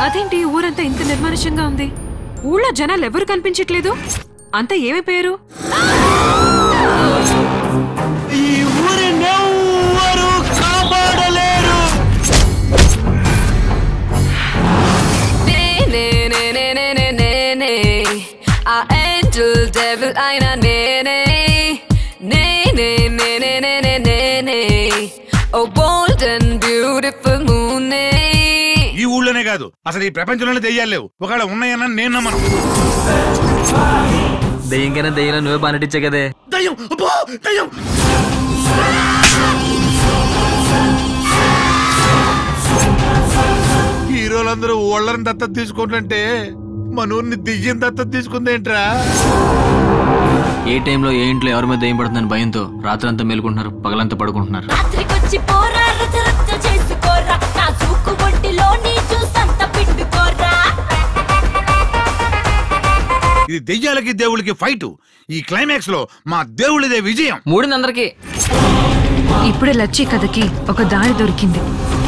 అదేంటి ఊరంతా ఇంత నిర్మానుష్యంగా ఉంది? ఊళ్ళో జనాలు ఎవరు కనిపించట్లేదు, అంతా ఏమైపోయారు? ఈ ఊరినెవ్వరూ కాపాడలేరు. ఆ ఏంజల్ డెవిల్ అయినా నేనే, నేనే నేనే నేనే నేనే, ఓ బోల్డ్ అండ్ బ్యూటిఫుల్ మూనే. ఈ ఊళ్ళోనే కాదు, అసలు ఈ ప్రపంచంలోనే దెయ్యాలు లేవు. ఒకవేళ ఉన్నాయన్నా నేను నమ్మను. దెయ్యం కన్నా దెయ్యం నువ్వే బాగా నటించే కదే. దయ్యం, అబ్బో దయ్యం. హీరోలందరూ ఓళ్ళని దత్తత తీసుకుంటుంటే మన ఊరిని దెయ్యం దత్తత తీసుకుందేంట్రా? ఏ టైంలో ఏ ఇంట్లో ఎవరి మీద దెయ్యం పడుతుందని భయంతో రాత్రంతా మేలుకుంటున్నారు, పగలంతా పడుకుంటున్నారు. ఇది దెయ్యాలకి దేవుళ్ళకి ఫైట్. ఈ క్లైమాక్స్ లో మా దేవుళ్ళదే విజయం. మూడింది అందరికి. ఇప్పుడే లచ్చి కథకి ఒక దారి దొరికింది.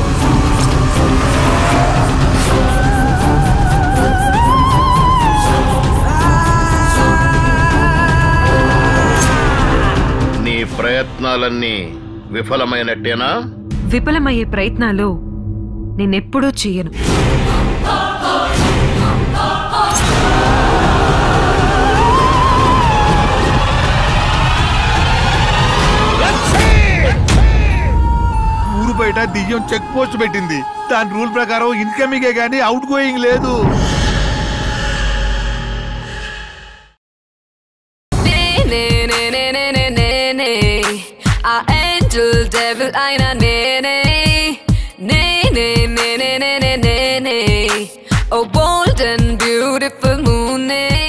నీ ప్రయత్నాలన్నీ విఫలమైనట్టేనా? విఫలమయ్యే ప్రయత్నాలు నేనెప్పుడూ చెయ్యను. ఊరు బయట దెయ్యం చెక్ పోస్ట్ పెట్టింది. దాని రూల్ ప్రకారం ఇన్కమింగే గానీ అవుట్ గోయింగ్ లేదు. ఆ ఏంజల్ డెవిల్ అయినా నేనే, నేనే నేనే నేనే నేనే, ఓ బోల్డ్ అండ్ బ్యూటిఫుల్ మూనే.